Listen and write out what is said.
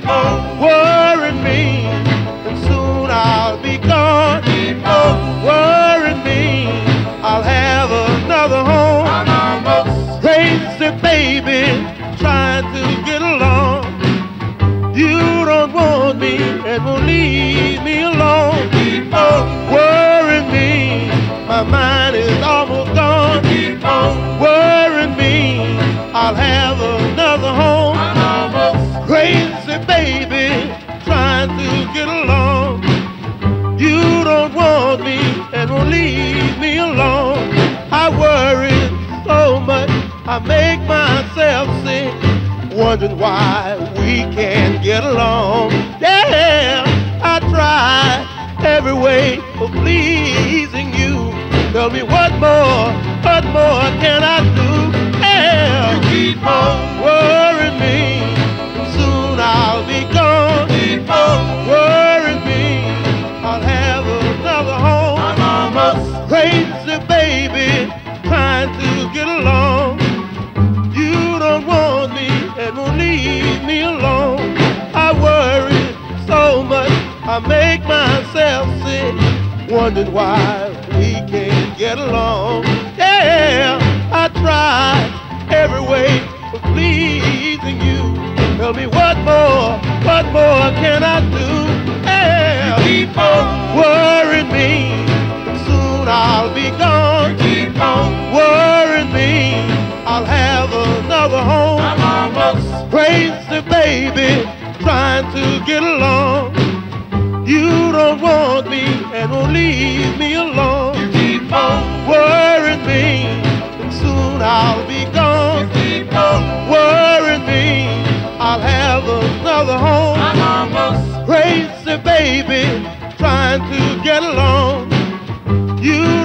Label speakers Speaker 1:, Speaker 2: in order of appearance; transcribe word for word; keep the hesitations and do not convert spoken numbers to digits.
Speaker 1: on worrying me, and soon I'll be gone.
Speaker 2: Keep on
Speaker 1: worrying me, I'll have another home.
Speaker 2: I'm almost
Speaker 1: Crazy baby, trying to get along. You don't want me and won't leave me alone.
Speaker 2: keep on,
Speaker 1: Worrying me, my mind is almost gone.
Speaker 2: keep on,
Speaker 1: Worrying me, I'll have another home.
Speaker 2: I'm almost
Speaker 1: Crazy baby, trying to get along. You don't want me and won't leave me alone. I worry so much, I make myself sick, wondering why we can't get along. Yeah, I try every way of pleasing you. Tell me what more, what more can I do? Yeah,
Speaker 2: keep on,
Speaker 1: worrying me, soon I'll be gone.
Speaker 2: keep on,
Speaker 1: Worrying me, I'll have another home.
Speaker 2: I'm almost
Speaker 1: Crazy baby, trying to get along. You don't want me and won't leave me alone. I worry so much, I make myself sick, wondering why we can't get along. Yeah, I try every way of pleasing you. Tell me what more, what more can I do? Yeah,
Speaker 2: keep on,
Speaker 1: worrying me, soon I'll be gone.
Speaker 2: keep on,
Speaker 1: Worrying me, I'll have another home.
Speaker 2: I'm almost
Speaker 1: Crazy baby, trying to get along. You don't want me and won't leave me alone.
Speaker 2: keep on,
Speaker 1: Worrying me, and soon I'll be gone.
Speaker 2: keep on,
Speaker 1: Worrying me, I'll have another home.
Speaker 2: I'm almost
Speaker 1: Crazy baby, trying to get along. You